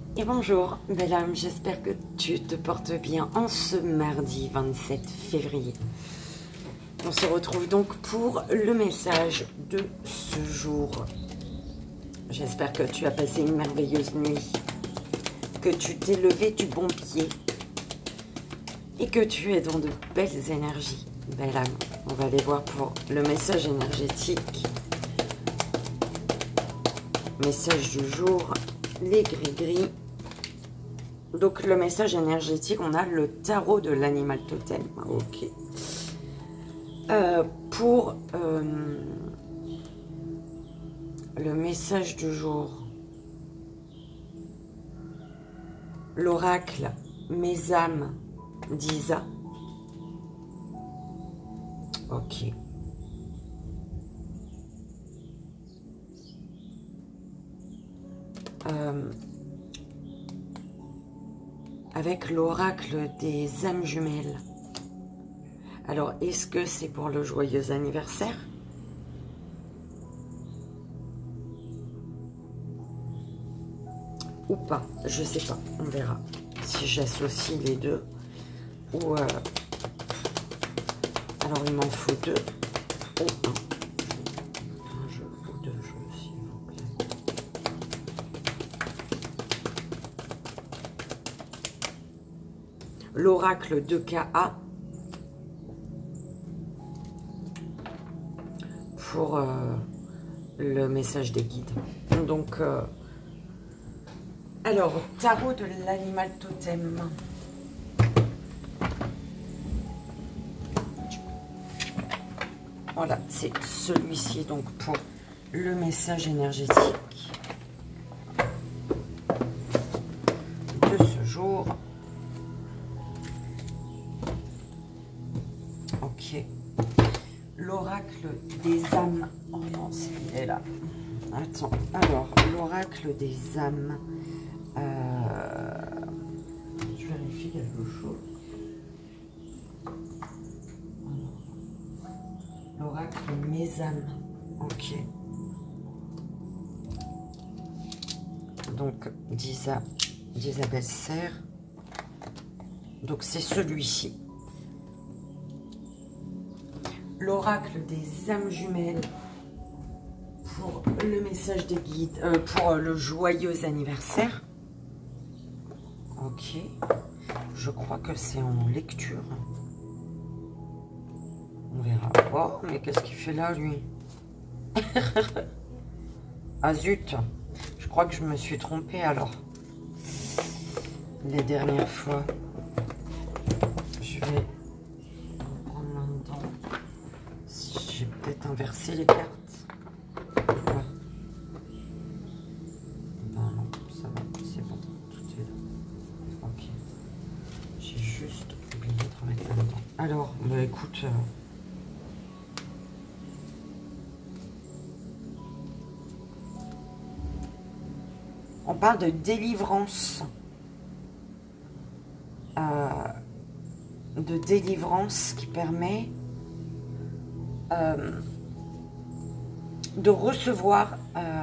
Et bonjour, belle âme, j'espère que tu te portes bien en ce mardi 27 février. On se retrouve donc pour le message de ce jour. J'espère que tu as passé une merveilleuse nuit, que tu t'es levé du bon pied et que tu es dans de belles énergies. Belle âme, on va aller voir pour le message énergétique. Message du jour, les gris-gris. Donc, le message énergétique, on a le tarot de l'animal totem. Ok. Pour le message du jour, l'oracle Mes âmes d'Isa. Ok. Avec l'oracle des âmes jumelles. Alors, est-ce que c'est pour le joyeux anniversaire? Ou pas? Je sais pas, on verra. Si j'associe les deux. Ou... Alors, il m'en faut deux. Ou un. Un jeu ou deux jeux, s'il vous plaît. L'oracle de Ka pour le message des guides. Donc, alors, tarot de l'animal totem. Voilà, c'est celui-ci donc pour le message énergétique de ce jour. Ok. L'oracle des âmes. Oh non, il est là. Attends. Alors, l'oracle des âmes. Je vérifie quelque chose. L'oracle Mes âmes. Ok. Donc, d'Isabelle Serre. Donc, c'est celui-ci. L'oracle des âmes jumelles pour le message des guides, pour le joyeux anniversaire. Ok. Je crois que c'est en lecture. On verra. Oh, mais qu'est-ce qu'il fait là, lui? Ah zut. Je crois que je me suis trompée alors. Les dernières fois. Je vais prendre là-dedans. J'ai peut-être inversé les cartes. Voilà. Ben non, ça va, c'est bon. Tout est là. Ok. J'ai juste oublié de remettre là-dedans. Alors, bah écoute... on parle de délivrance. De délivrance qui permet de recevoir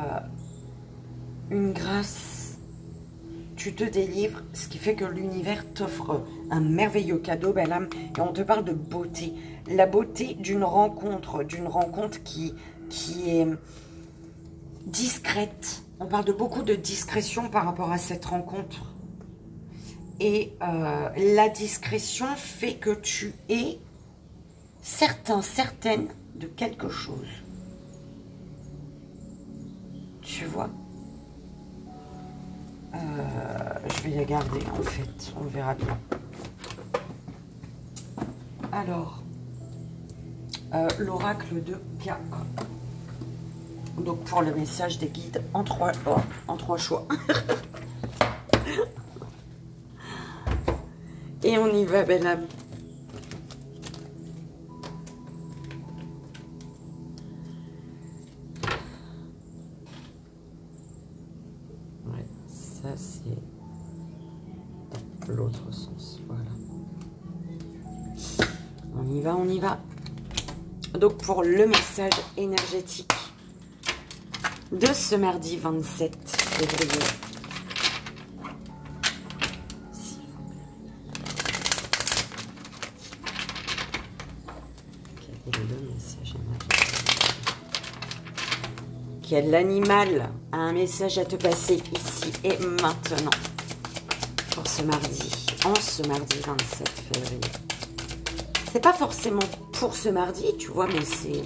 une grâce. Tu te délivres, ce qui fait que l'univers t'offre un merveilleux cadeau, belle âme. Et on te parle de beauté. La beauté d'une rencontre qui est discrète. On parle de beaucoup de discrétion par rapport à cette rencontre. Et la discrétion fait que tu es certaine de quelque chose. Tu vois? Je vais la garder en fait. On verra bien. Alors, l'oracle de Ka. Donc pour le message des guides en trois choix. Et on y va, belle âme. Ouais, ça c'est dans l'autre sens. Voilà. On y va, on y va. Donc pour le message énergétique de ce mardi 27 février. Quel animal a un message à te passer ici et maintenant pour ce mardi, en ce mardi 27 février. C'est pas forcément pour ce mardi, tu vois, mais c'est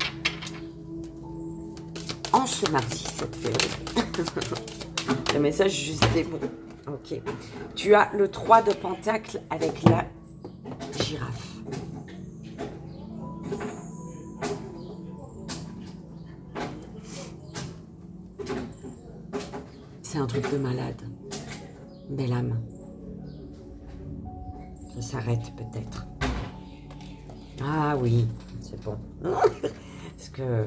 en ce mardi 7 février. Le message juste est bon. Ok. Tu as le 3 de Pentacle avec la girafe. C'est un truc de malade. Belle âme. Ça s'arrête peut-être. Ah oui, c'est bon. Parce que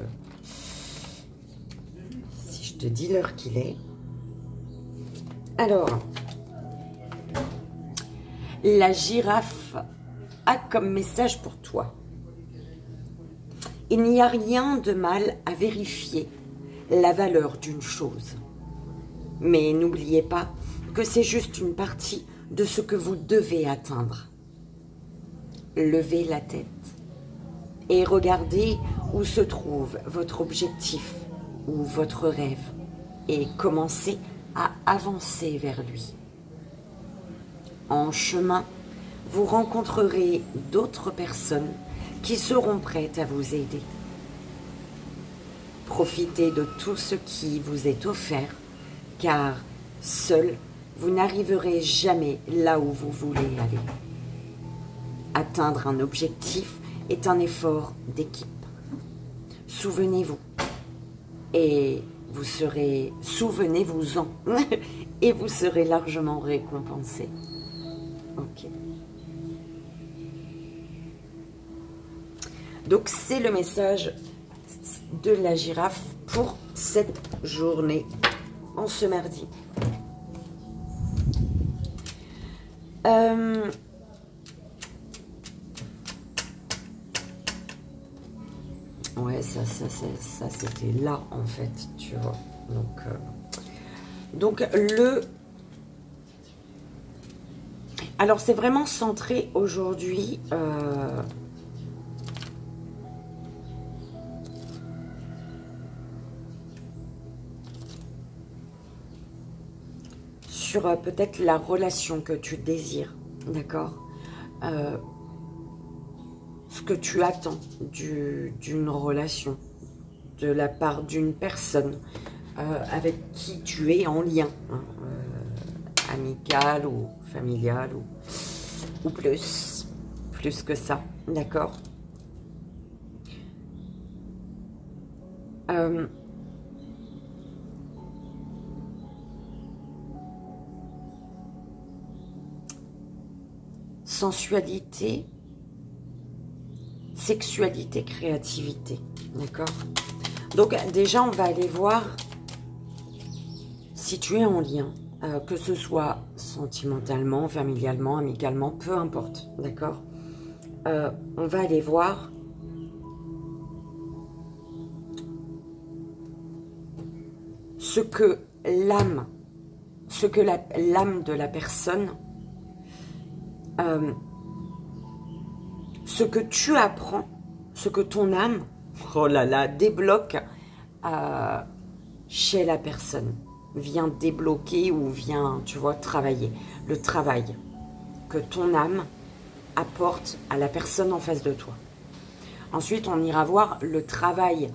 si je te dis l'heure qu'il est. Alors, la girafe a comme message pour toi. Il n'y a rien de mal à vérifier la valeur d'une chose. Mais n'oubliez pas que c'est juste une partie de ce que vous devez atteindre. Levez la tête et regardez où se trouve votre objectif ou votre rêve et commencez à avancer vers lui. En chemin, vous rencontrerez d'autres personnes qui seront prêtes à vous aider. Profitez de tout ce qui vous est offert, car seul, vous n'arriverez jamais là où vous voulez aller. Atteindre un objectif est un effort d'équipe. Souvenez-vous, et vous serez, souvenez-vous-en, et vous serez largement récompensé. Ok. Donc c'est le message de la girafe pour cette journée, en ce mardi. Ouais, ça c'était là en fait, tu vois. Donc alors c'est vraiment centré aujourd'hui sur peut-être la relation que tu désires, d'accord, ce que tu attends d'une relation, de la part d'une personne avec qui tu es en lien, hein, amical ou familial ou plus que ça, d'accord. Sensualité, sexualité, créativité, d'accord. Donc déjà on va aller voir si tu es en lien, que ce soit sentimentalement, familialement, amicalement, peu importe, d'accord. On va aller voir ce que l'âme de la personne, ce que tu apprends, ce que ton âme, oh là là, débloque chez la personne, vient débloquer ou vient, tu vois, travailler. Le travail que ton âme apporte à la personne en face de toi. Ensuite, on ira voir le travail,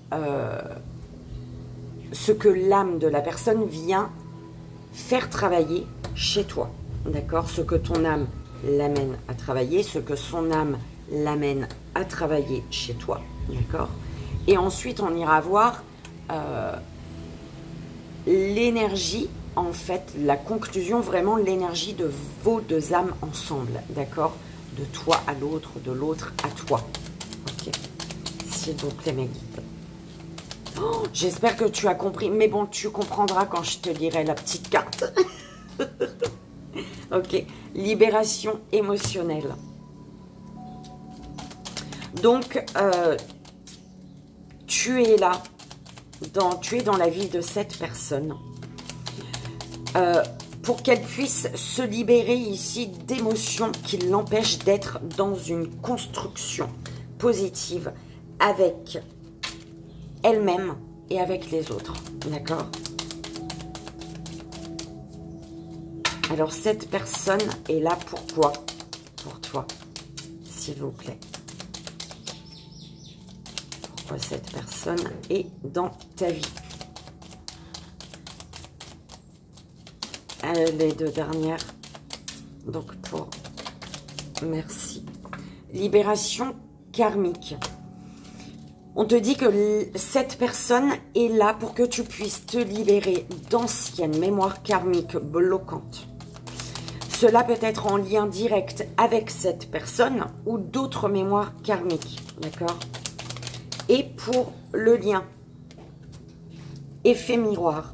ce que l'âme de la personne vient faire travailler chez toi. D'accord? Ce que ton âme l'amène à travailler, ce que son âme l'amène à travailler chez toi. D'accord? Et ensuite, on ira voir l'énergie, en fait, la conclusion, vraiment l'énergie de vos deux âmes ensemble. D'accord? De toi à l'autre, de l'autre à toi. Ok? S'il vous plaît, mes guides. Oh, j'espère que tu as compris. Mais bon, tu comprendras quand je te lirai la petite carte. Ok, libération émotionnelle. Donc, tu es là, tu es dans la vie de cette personne pour qu'elle puisse se libérer ici d'émotions qui l'empêchent d'être dans une construction positive avec elle-même et avec les autres. D'accord? Alors, cette personne est là pour quoi? Pour toi, s'il vous plaît. Pourquoi cette personne est dans ta vie? Les deux dernières. Donc, pour... Merci. Libération karmique. On te dit que cette personne est là pour que tu puisses te libérer d'anciennes mémoires karmiques bloquantes. Cela peut être en lien direct avec cette personne ou d'autres mémoires karmiques. D'accord? Et pour le lien effet miroir.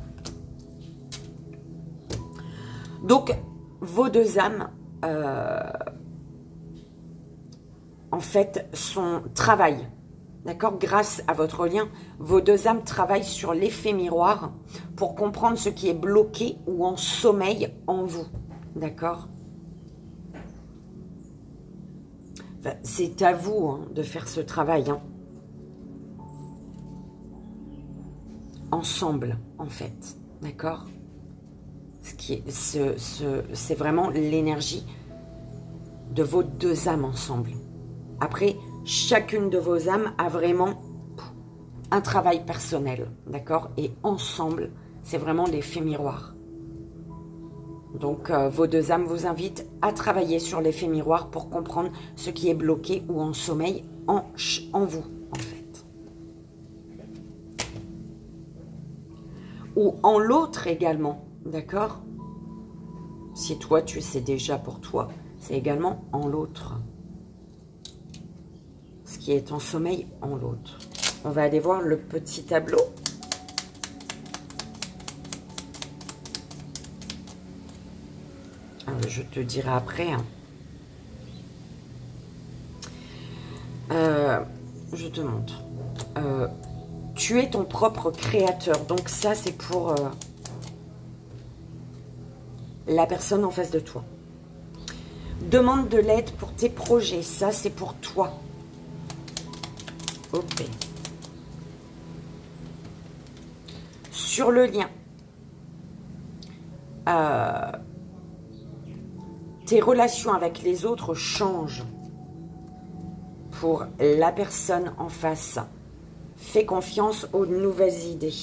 Donc, vos deux âmes, en fait, travaillent. D'accord? Grâce à votre lien, vos deux âmes travaillent sur l'effet miroir pour comprendre ce qui est bloqué ou en sommeil en vous. D'accord? Enfin, c'est à vous hein, de faire ce travail. Hein. Ensemble, en fait. D'accord? C'est vraiment l'énergie de vos deux âmes ensemble. Après, chacune de vos âmes a vraiment un travail personnel, d'accord? Et ensemble, c'est vraiment l'effet miroir. Donc, vos deux âmes vous invitent à travailler sur l'effet miroir pour comprendre ce qui est bloqué ou en sommeil en vous, en fait. Ou en l'autre également, d'accord? Si toi, tu sais déjà pour toi, c'est également en l'autre. Ce qui est en sommeil en l'autre. On va aller voir le petit tableau. Je te dirai après. Hein. Je te montre. Tu es ton propre créateur. Donc ça, c'est pour la personne en face de toi. Demande de l'aide pour tes projets. Ça, c'est pour toi. Ok. Sur le lien. Tes relations avec les autres changent. Pour la personne en face. Fais confiance aux nouvelles idées.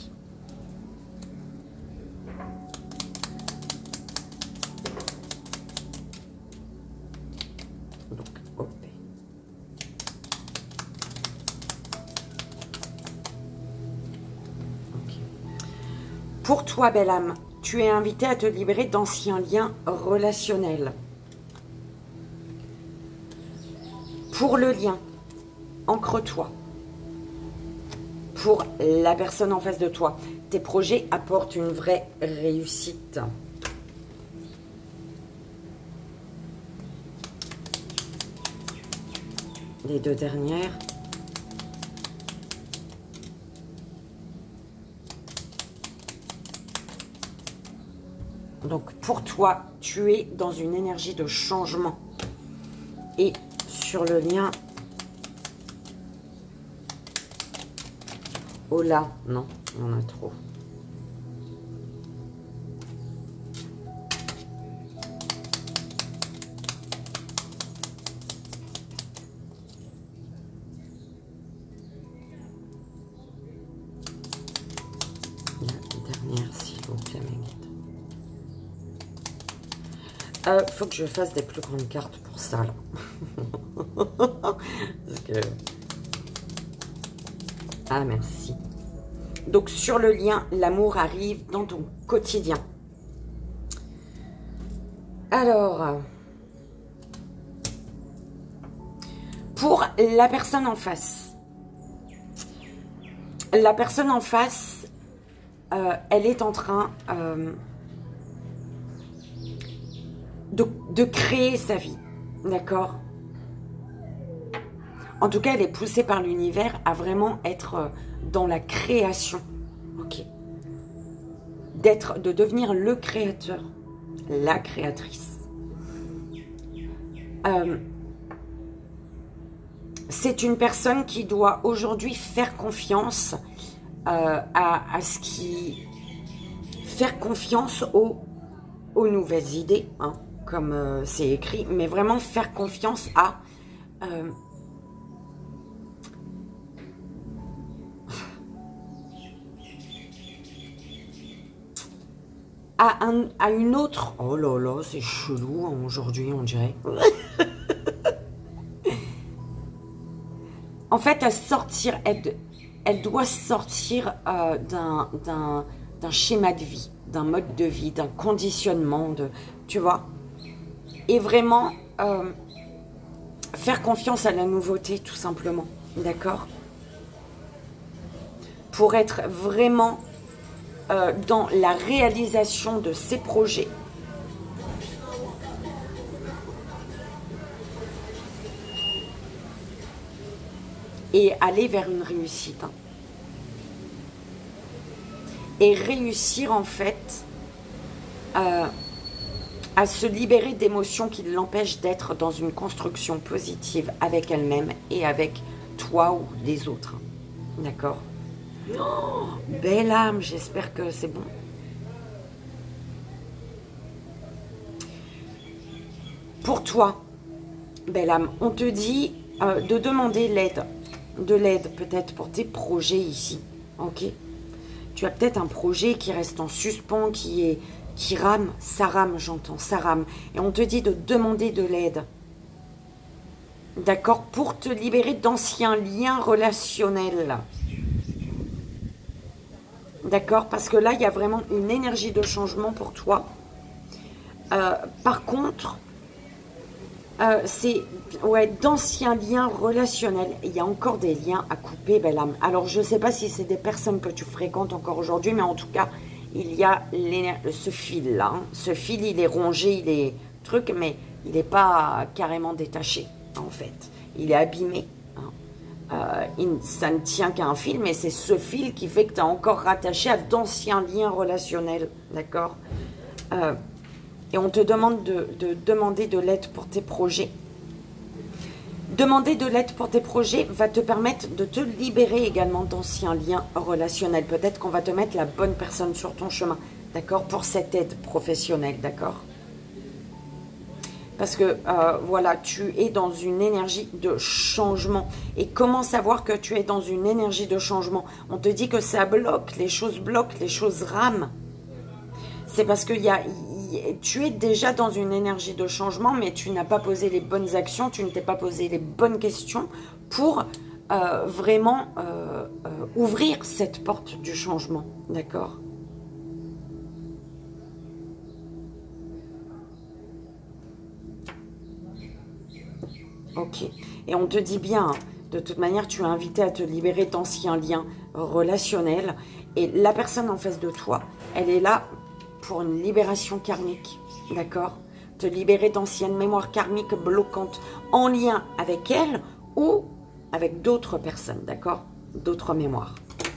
Donc, ok. Pour toi, belle âme, tu es invité à te libérer d'anciens liens relationnels. Pour le lien, ancre-toi. Pour la personne en face de toi, tes projets apportent une vraie réussite. Les deux dernières. Donc, pour toi, tu es dans une énergie de changement. Et sur le lien... Oh là, non, il y en a trop. La dernière, s'il vous plaît, mes guides. Faut que je fasse des plus grandes cartes pour ça, là. Parce que... Ah, merci. Donc, sur le lien, l'amour arrive dans ton quotidien. Alors, pour la personne en face. La personne en face, elle est en train de créer sa vie. D'accord ? En tout cas, elle est poussée par l'univers à vraiment être dans la création. Ok. De devenir le créateur, la créatrice. C'est une personne qui doit aujourd'hui faire confiance à ce qui... Faire confiance aux nouvelles idées, hein, comme c'est écrit, mais vraiment faire confiance à une autre... Oh là là, c'est chelou hein, aujourd'hui, on dirait. En fait, elle doit sortir d'un schéma de vie, d'un mode de vie, d'un conditionnement, tu vois. Et vraiment faire confiance à la nouveauté, tout simplement. D'accord? Pour être vraiment dans la réalisation de ses projets. Et aller vers une réussite. Hein. Et réussir en fait à se libérer d'émotions qui l'empêchent d'être dans une construction positive avec elle-même et avec toi ou les autres. D'accord? Oh, belle âme, j'espère que c'est bon. Pour toi, belle âme, on te dit de demander l'aide. De l'aide peut-être pour tes projets ici. Ok? Tu as peut-être un projet qui reste en suspens, qui rame. Ça rame, j'entends, ça rame. Et on te dit de demander de l'aide. D'accord? Pour te libérer d'anciens liens relationnels. D'accord? Parce que là, il y a vraiment une énergie de changement pour toi. Par contre, c'est d'anciens liens relationnels. Il y a encore des liens à couper, belle âme. Alors, je ne sais pas si c'est des personnes que tu fréquentes encore aujourd'hui, mais en tout cas, il y a ce fil-là. Hein. Ce fil, il est rongé, il est truc, mais il n'est pas carrément détaché, en fait. Il est abîmé. Hein. Ça ne tient qu'à un fil, mais c'est ce fil qui fait que tu es encore rattaché à d'anciens liens relationnels. D'accord? Et on te demande de demander de l'aide pour tes projets. Demander de l'aide pour tes projets va te permettre de te libérer également d'anciens liens relationnels. Peut-être qu'on va te mettre la bonne personne sur ton chemin, d'accord, pour cette aide professionnelle, d'accord? Parce que, voilà, tu es dans une énergie de changement. Et comment savoir que tu es dans une énergie de changement? On te dit que ça bloque, les choses rament. C'est parce que tu es déjà dans une énergie de changement, mais tu n'as pas posé les bonnes actions, tu ne t'es pas posé les bonnes questions pour vraiment ouvrir cette porte du changement, d'accord? Ok. Et on te dit bien, hein, de toute manière, tu es invité à te libérer d'anciens liens relationnels. Et la personne en face de toi, elle est là pour une libération karmique, d'accord? Te libérer d'anciennes mémoires karmiques bloquantes en lien avec elle ou avec d'autres personnes, d'accord? D'autres mémoires.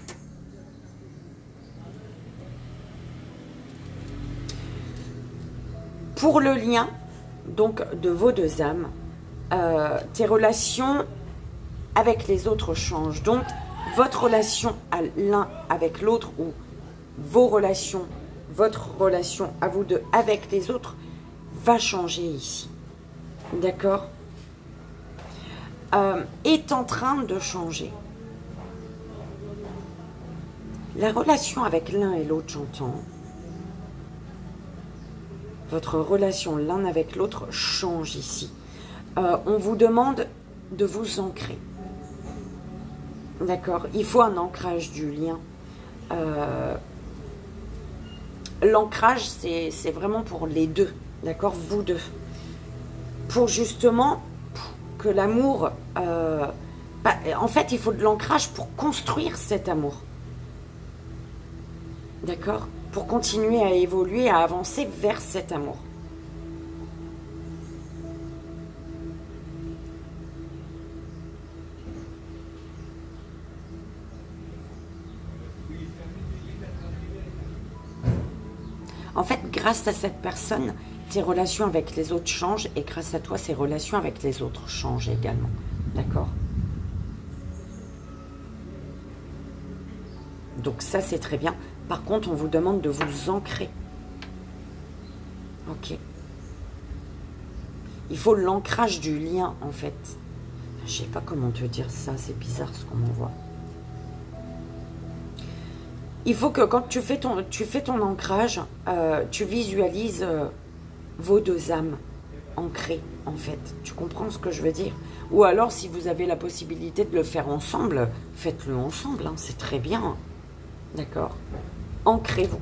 Pour le lien, donc, de vos deux âmes, tes relations avec les autres changent. Donc, votre relation à l'un avec l'autre ou vos relations, votre relation à vous deux avec les autres va changer ici. D'accord? Est en train de changer. La relation avec l'un et l'autre, j'entends. Votre relation l'un avec l'autre change ici. On vous demande de vous ancrer. D'accord? Il faut un ancrage du lien. L'ancrage, c'est vraiment pour les deux. D'accord? Vous deux. Pour justement que l'amour... en fait, il faut de l'ancrage pour construire cet amour. D'accord? Pour continuer à évoluer, à avancer vers cet amour. En fait, grâce à cette personne, tes relations avec les autres changent et grâce à toi, ces relations avec les autres changent également. D'accord? Donc ça, c'est très bien. Par contre, on vous demande de vous ancrer. Ok. Il faut l'ancrage du lien, en fait. Je sais pas comment te dire ça. C'est bizarre ce qu'on m'envoie. Il faut que quand tu fais ton ancrage, tu visualises vos deux âmes ancrées, en fait. Tu comprends ce que je veux dire? Ou alors, si vous avez la possibilité de le faire ensemble, faites-le ensemble. Hein, c'est très bien. D'accord? Ancrez-vous.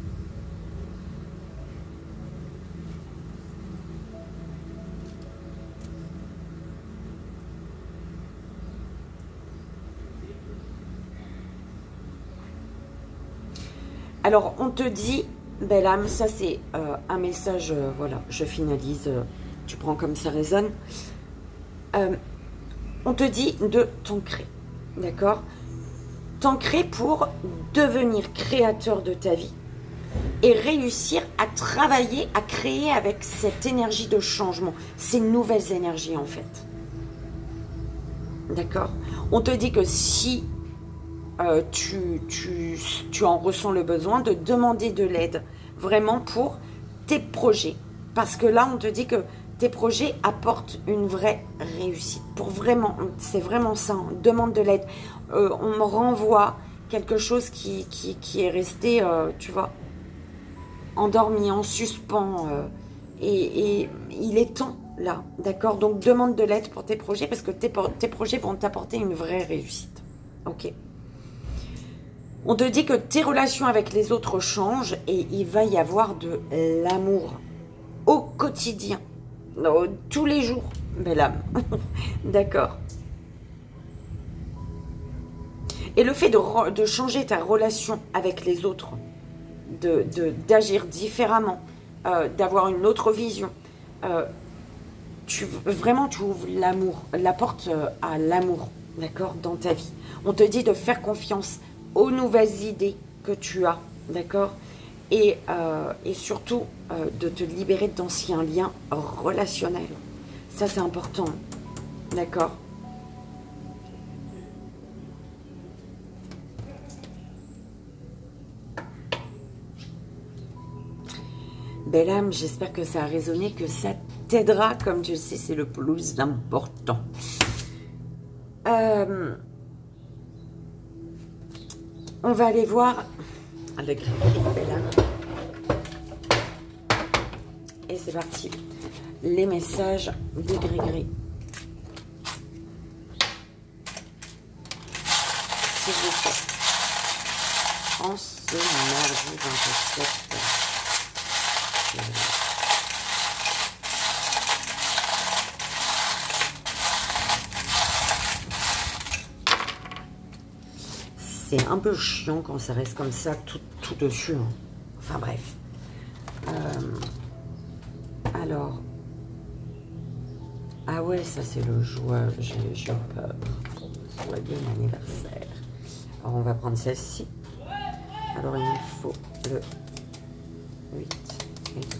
Alors, on te dit, belle âme, ça c'est un message, voilà, je finalise, tu prends comme ça résonne. On te dit de t'ancrer, d'accord? T'ancrer pour devenir créateur de ta vie et réussir à travailler, à créer avec cette énergie de changement, ces nouvelles énergies en fait. D'accord? On te dit que si tu en ressens le besoin, de demander de l'aide vraiment pour tes projets. Parce que là, on te dit que tes projets apportent une vraie réussite. Pour vraiment, c'est vraiment ça, hein, demande de l'aide. On me renvoie quelque chose qui est resté, tu vois, endormi, en suspens. Et il est temps, là, d'accord? Donc, demande de l'aide pour tes projets parce que tes projets vont t'apporter une vraie réussite. Ok? On te dit que tes relations avec les autres changent et il va y avoir de l'amour au quotidien, tous les jours, belle âme. D'accord. Et le fait de changer ta relation avec les autres, d'agir différemment, d'avoir une autre vision, vraiment tu ouvres l'amour, la porte à l'amour, d'accord, dans ta vie. On te dit de faire confiance aux nouvelles idées que tu as, d'accord, et surtout de te libérer d'anciens liens relationnels. Ça, c'est important, d'accord. Belle âme, j'espère que ça a résonné, que ça t'aidera, comme tu le sais, c'est le plus important. On va aller voir le gris-gris, belle âme. Et c'est parti. Les messages du gris-gris. S'il vous plaît. En ce mardi 27. C'est un peu chiant quand ça reste comme ça, tout dessus. Hein. Enfin bref. Alors. Ah ouais, ça c'est le joie. J'ai peur. Joyeux anniversaire. Alors on va prendre celle-ci. Alors il me faut le 8 et 2.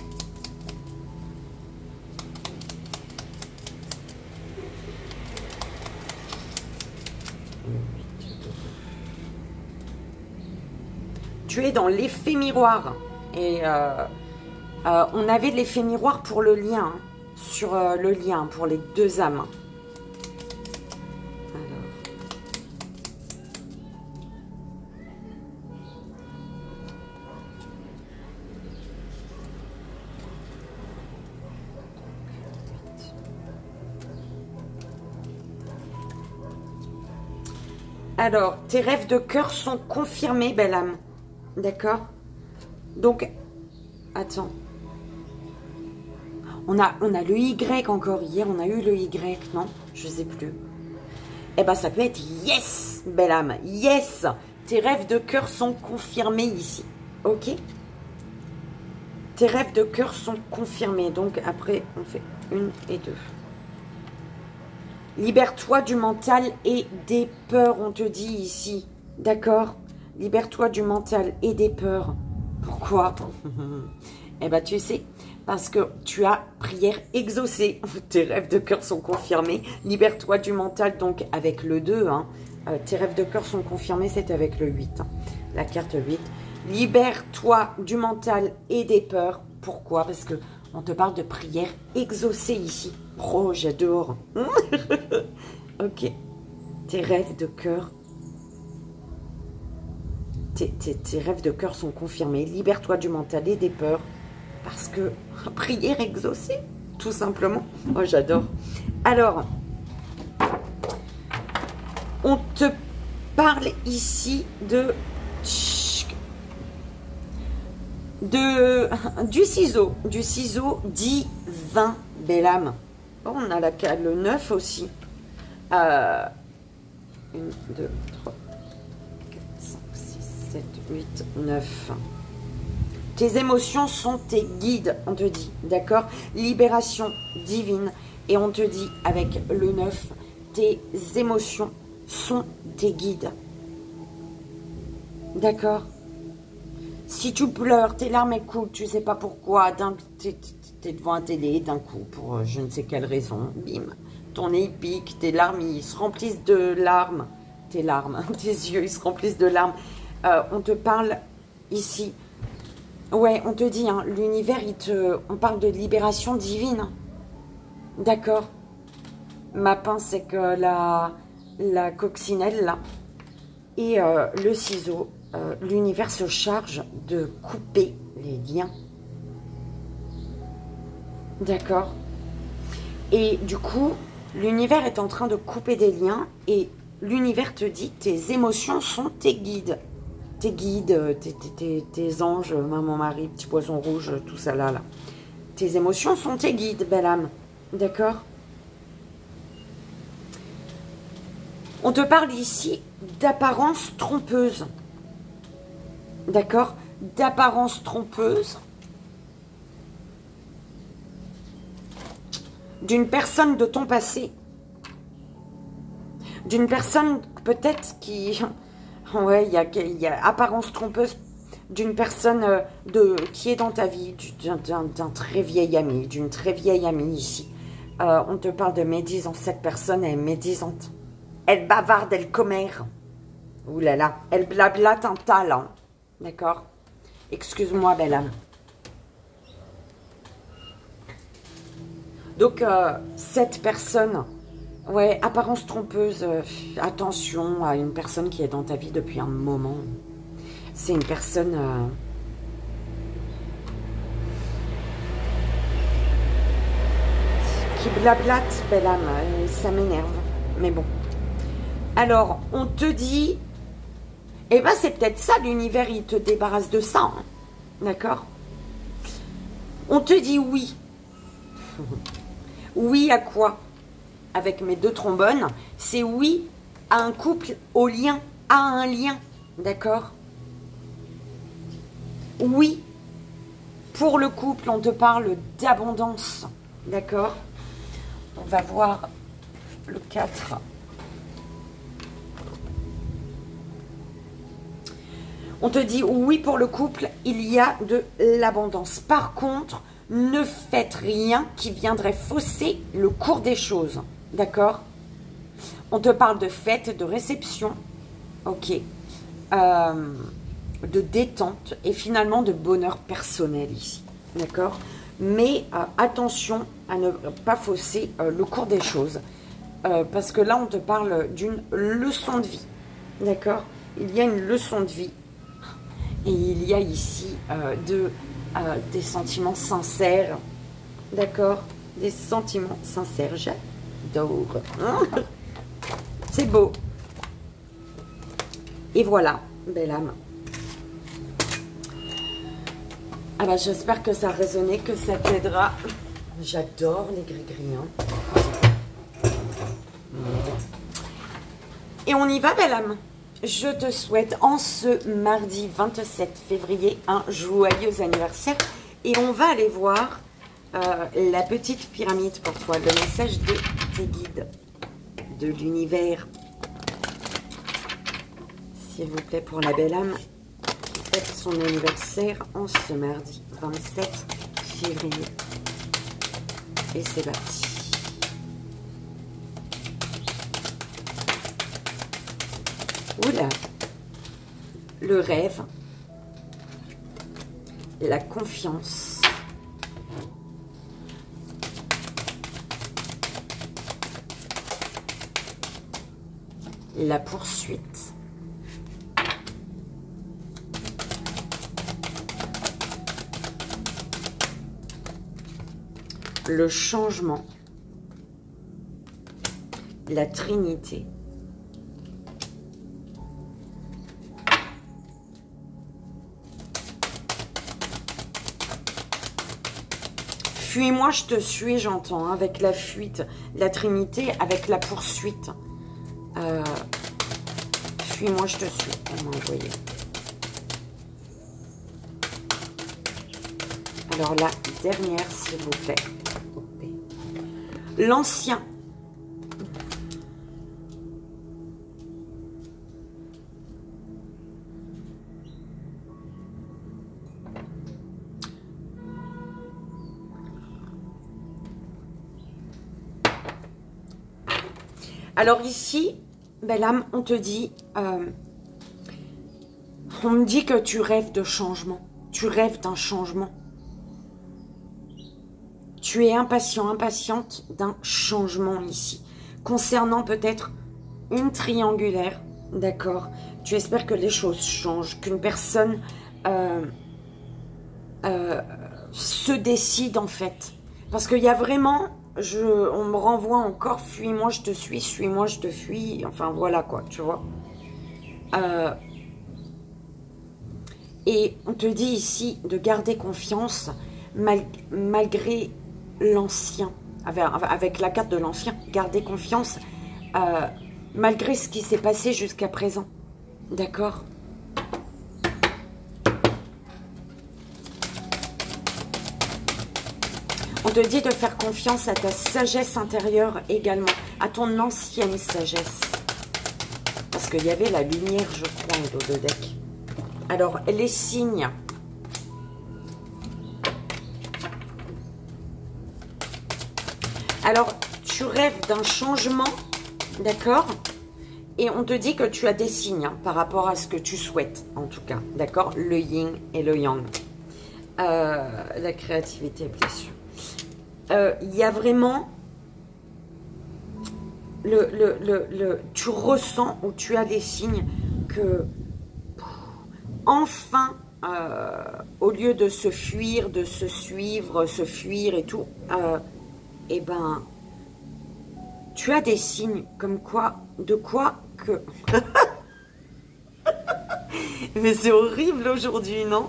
Tu es dans l'effet miroir. Et on avait de l'effet miroir pour le lien. Hein, sur le lien, pour les deux âmes. Alors, tes rêves de cœur sont confirmés, belle âme. D'accord? Donc, attends. On a le Y encore. Hier, on a eu le Y, non? Je sais plus. Eh ben, ça peut être yes, belle âme. Yes! Tes rêves de cœur sont confirmés ici. Ok? Tes rêves de cœur sont confirmés. Donc, après, on fait 1 et 2. Libère-toi du mental et des peurs, on te dit ici. D'accord? Libère-toi du mental et des peurs. Pourquoi? Eh bien, tu sais, parce que tu as prière exaucée. Tes rêves de cœur sont confirmés. Libère-toi du mental, donc avec le 2, hein, Tes rêves de cœur sont confirmés, c'est avec le 8. Hein. La carte 8. Libère-toi du mental et des peurs. Pourquoi? Parce que on te parle de prière exaucée ici. Oh, j'adore. Ok. Tes rêves de cœur. Tes rêves de cœur sont confirmés. Libère-toi du mental et des peurs. Parce que prière exaucée, tout simplement. Oh, j'adore. Alors, on te parle ici du ciseau divin, belle âme. Oh, on a le 9 aussi. 1, 2, 3, 4, 5, 6, 7, 8, 9. Tes émotions sont tes guides, on te dit, d'accord? Libération divine. Et on te dit, avec le 9, tes émotions sont tes guides. D'accord? Si tu pleures, tes larmes coulent, tu ne sais pas pourquoi, tu es devant un télé d'un coup, pour je ne sais quelle raison, bim, ton nez pique, tes larmes, ils se remplissent de larmes, tes yeux, ils se remplissent de larmes. On te parle ici, ouais, on te dit, hein, l'univers, on parle de libération divine, d'accord? Ma pince, c'est que la coccinelle, là, et le ciseau, l'univers se charge de couper les liens. D'accord? Et du coup, l'univers est en train de couper des liens et l'univers te dit tes émotions sont tes guides. Tes guides, tes anges, maman Marie, petit poisson rouge, tout ça là. Tes émotions sont tes guides, belle âme. D'accord? On te parle ici d'apparence trompeuse. D'accord? D'apparence trompeuse. D'une personne de ton passé. D'une personne peut-être qui... Ouais, il y a apparence trompeuse d'une personne qui est dans ta vie, d'un très vieil ami, d'une très vieille amie ici. On te parle de médisance. Cette personne est médisante. Elle bavarde, elle commère. Ouh là là, elle blablate un talent. D'accord? Excuse-moi, belle âme. Donc, cette personne, ouais, apparence trompeuse, attention à une personne qui est dans ta vie depuis un moment. C'est une personne... qui blablate, belle âme. Ça m'énerve. Mais bon. Alors, on te dit... Eh bien, c'est peut-être ça, l'univers, il te débarrasse de ça. Hein. D'accord? On te dit oui. Oui à quoi? Avec mes 2 trombones, c'est oui à un couple, au lien, à un lien. D'accord? Oui. Pour le couple, on te parle d'abondance. D'accord? On va voir le 4. On te dit oui pour le couple, il y a de l'abondance. Par contre, ne faites rien qui viendrait fausser le cours des choses. D'accord? On te parle de fête, de réception. Ok. De détente et finalement de bonheur personnel ici. D'accord? Mais attention à ne pas fausser le cours des choses. Parce que là, on te parle d'une leçon de vie. D'accord? Il y a une leçon de vie. Et il y a ici des sentiments sincères. D'accord? Des sentiments sincères. J'adore. C'est beau. Et voilà, belle âme. Ah bah, j'espère que ça a résonné, que ça t'aidera. J'adore les gris-gris. Hein. Et on y va, belle âme. Je te souhaite en ce mardi 27 février un joyeux anniversaire. Et on va aller voir la petite pyramide pour toi. Le message de tes guides, de l'univers. S'il vous plaît, pour la belle âme qui fête son anniversaire en ce mardi 27 février. Et c'est parti. Oula. Le rêve. La confiance. La poursuite. Le changement. La Trinité. Fuis-moi, je te suis, j'entends, hein, avec la fuite, la Trinité, avec la poursuite. Fuis-moi, je te suis, on m'a envoyé. Alors la dernière, s'il vous plaît. L'ancien. Alors ici, belle âme, on te dit, on me dit que tu rêves de changement. Tu rêves d'un changement. Tu es impatient, impatiente d'un changement ici. Concernant peut-être une triangulaire, d'accord? Tu espères que les choses changent, qu'une personne se décide en fait. Parce qu'il y a vraiment... on me renvoie encore, fuis-moi, je te suis, suis-moi, je te fuis. Enfin, voilà quoi, tu vois. Et on te dit ici de garder confiance malgré l'ancien. Avec la carte de l'ancien, garder confiance malgré ce qui s'est passé jusqu'à présent. D'accord ? On te dit de faire confiance à ta sagesse intérieure également, à ton ancienne sagesse. Parce qu'il y avait la lumière, je crois, au dos de deck. Alors, les signes. Alors, tu rêves d'un changement, d'accord? Et on te dit que tu as des signes hein, par rapport à ce que tu souhaites, en tout cas, d'accord? Le yin et le yang. La créativité, bien sûr. Il y a vraiment tu ressens ou tu as des signes que enfin au lieu de se fuir, de se suivre, se fuir et tout, et ben tu as des signes comme quoi, de quoi que mais c'est horrible aujourd'hui, non?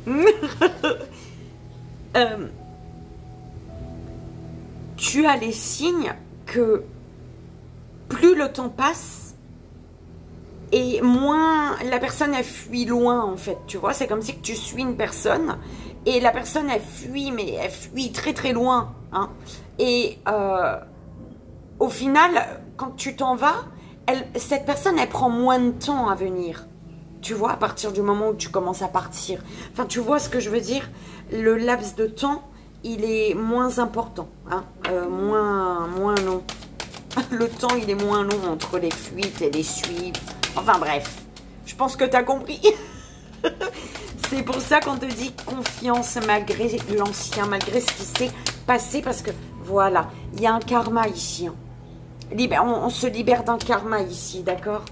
Tu as les signes que plus le temps passe et moins la personne elle fuit loin en fait, tu vois, c'est comme si que tu suis une personne et la personne elle fuit, mais elle fuit très très loin hein. Et au final quand tu t'en vas, cette personne elle prend moins de temps à venir, tu vois, à partir du moment où tu commences à partir. Enfin tu vois ce que je veux dire, le laps de temps il est moins important, hein, moins long. Le temps, il est moins long entre les fuites et les suites. Enfin bref, je pense que tu as compris. C'est pour ça qu'on te dit confiance malgré l'ancien, malgré ce qui s'est passé. Parce que voilà, il y a un karma ici. Hein. On se libère d'un karma ici, d'accord?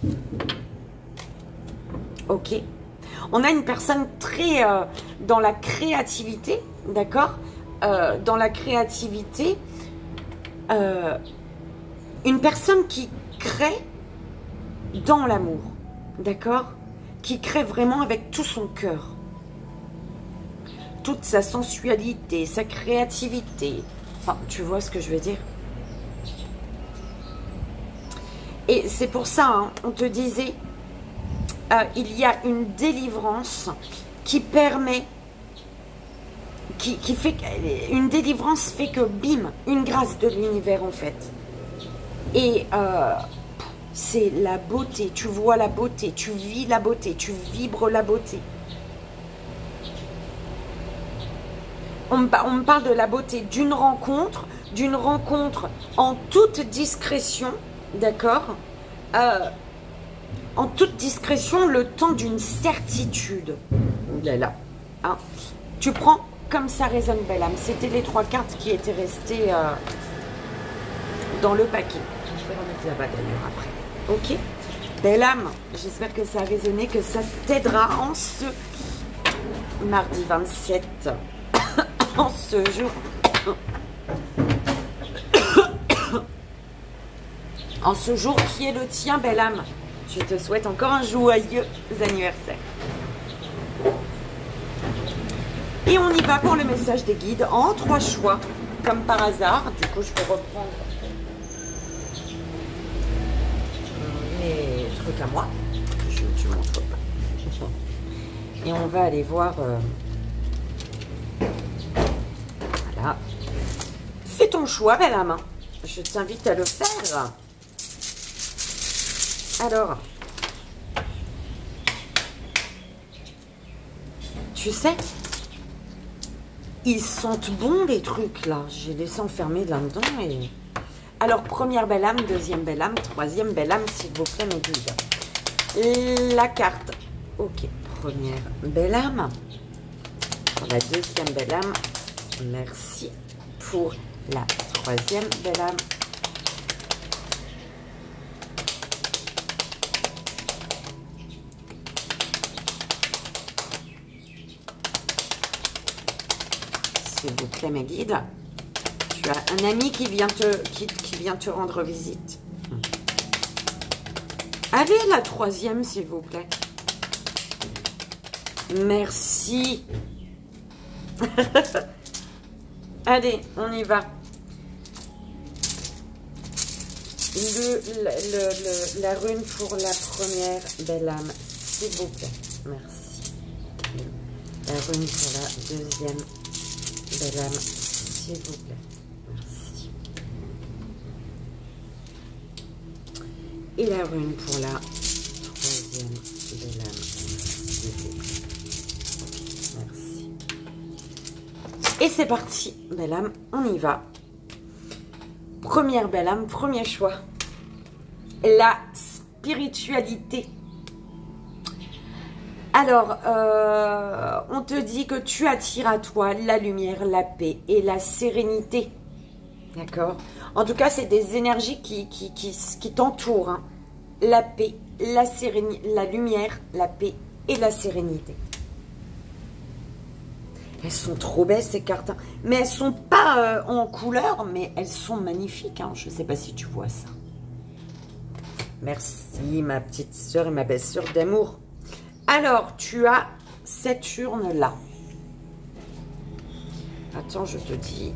Ok. On a une personne très dans la créativité, d'accord? Dans la créativité, une personne qui crée dans l'amour, d'accord? Qui crée vraiment avec tout son cœur, toute sa sensualité, sa créativité. Enfin, tu vois ce que je veux dire? Et c'est pour ça, hein, on te disait, il y a une délivrance qui permet... Qui fait une délivrance fait que bim, une grâce de l'univers en fait. Et c'est la beauté, tu vois la beauté, tu vis la beauté, tu vibres la beauté. On me parle de la beauté d'une rencontre en toute discrétion, d'accord? En toute discrétion, le temps d'une certitude. Ouh là là. Hein. Tu prends comme ça résonne, belle âme. C'était les 3 cartes qui étaient restées dans le paquet. Je vais remettre là-bas d'ailleurs après. Ok. Belle âme, j'espère que ça a résonné, que ça t'aidera en ce mardi 27. En ce jour. En ce jour qui est le tien, belle âme. Je te souhaite encore un joyeux anniversaire. Et on y va pour le message des guides en 3 choix, comme par hasard. Du coup, je vais reprendre mes trucs à moi. Je ne te montre pas. Et on va aller voir... Voilà. Fais ton choix, belle âme. Je t'invite à le faire. Alors, tu sais, ils sentent bon les trucs là. J'ai laissé enfermer là-dedans. Et... Alors, première belle âme, deuxième belle âme, troisième belle âme, s'il vous plaît, mes guides. La carte. Ok, première belle âme. Pour la deuxième belle âme, merci. Pour la troisième belle âme. S'il vous plaît, mes guides. Tu as un ami qui vient te rendre visite. Allez, la troisième, s'il vous plaît. Merci. Allez, on y va. La rune pour la première belle âme, s'il vous plaît. Merci. La rune pour la deuxième belle âme, s'il vous plaît. Merci. Et la rune pour la troisième belle âme, s'il vous plaît. Merci. Et c'est parti, belle âme, on y va. Première belle âme, premier choix. La spiritualité. Alors, on te dit que tu attires à toi la lumière, la paix et la sérénité. D'accord? En tout cas, c'est des énergies qui t'entourent. Hein. La paix, la sérénité, la lumière, la paix et la sérénité. Elles sont trop belles ces cartes. Hein. Mais elles ne sont pas en couleur, mais elles sont magnifiques. Hein. Je ne sais pas si tu vois ça. Merci ma petite soeur et ma belle-sœur d'amour. Alors, tu as cette urne-là. Attends, je te dis.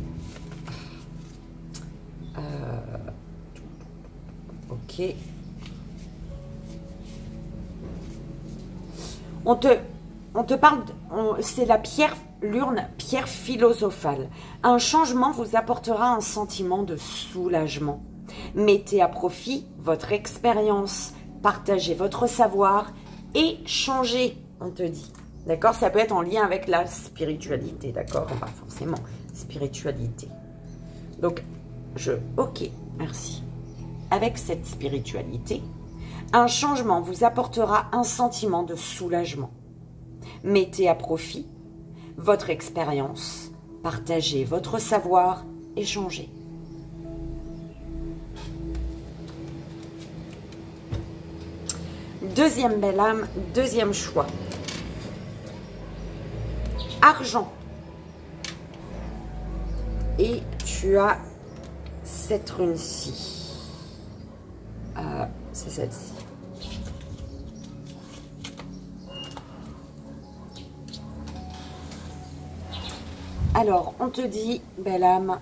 Ok. On te parle, c'est la pierre, l'urne, pierre philosophale. Un changement vous apportera un sentiment de soulagement. Mettez à profit votre expérience, partagez votre savoir et changez, on te dit. D'accord? Ça peut être en lien avec la spiritualité, d'accord? Pas forcément spiritualité. Donc, ok, merci. Avec cette spiritualité, un changement vous apportera un sentiment de soulagement. Mettez à profit votre expérience, partagez votre savoir, échangez. Deuxième belle âme, deuxième choix. Argent. Et tu as cette rune-ci. C'est celle-ci. Alors, on te dit, belle âme,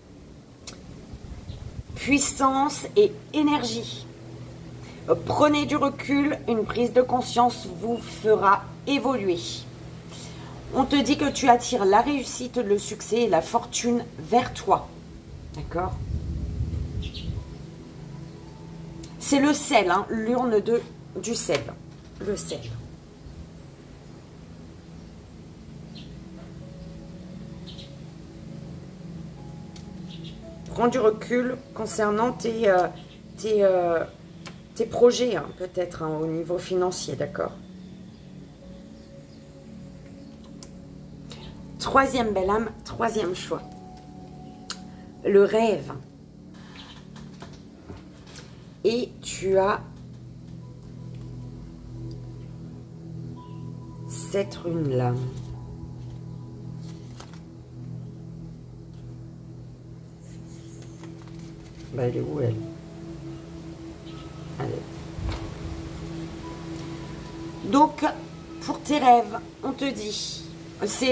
puissance et énergie. Prenez du recul, une prise de conscience vous fera évoluer. On te dit que tu attires la réussite, le succès et la fortune vers toi. D'accord? C'est le sel, hein, l'urne du sel. Le sel. Prends du recul concernant tes tes projets, hein, peut-être, hein, au niveau financier, d'accord? Troisième belle âme, troisième choix. Le rêve. Et tu as cette rune-là. Bah, elle est où, elle? Allez. Donc, pour tes rêves, on te dit, c'est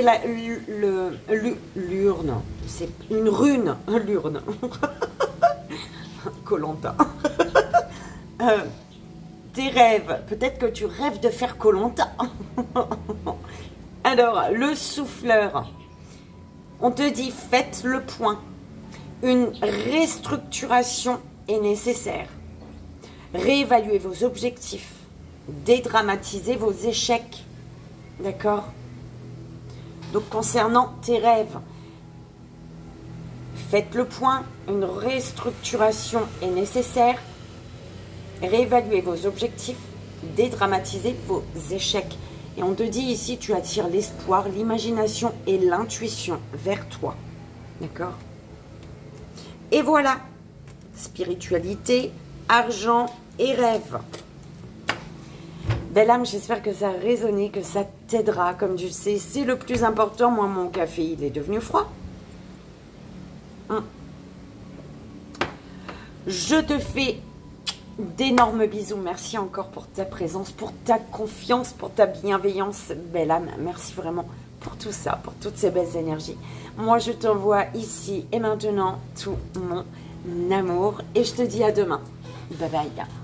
l'urne, c'est une rune, l'urne. Koh-Lanta. Tes rêves, peut-être que tu rêves de faire Koh-Lanta. Alors, le souffleur, on te dit, faites le point. Une restructuration est nécessaire. Réévaluez vos objectifs. Dédramatisez vos échecs. D'accord? Donc, concernant tes rêves, faites le point. Une restructuration est nécessaire. Réévaluez vos objectifs. Dédramatisez vos échecs. Et on te dit ici, tu attires l'espoir, l'imagination et l'intuition vers toi. D'accord? Et voilà, spiritualité, argent et rêve. Belle âme, j'espère que ça a résonné, que ça t'aidera. Comme tu sais, c'est le plus important. Moi, mon café, il est devenu froid. Je te fais d'énormes bisous. Merci encore pour ta présence, pour ta confiance, pour ta bienveillance. Belle âme, merci vraiment pour tout ça, pour toutes ces belles énergies. Moi, je t'envoie ici et maintenant tout mon amour et je te dis à demain. Bye bye.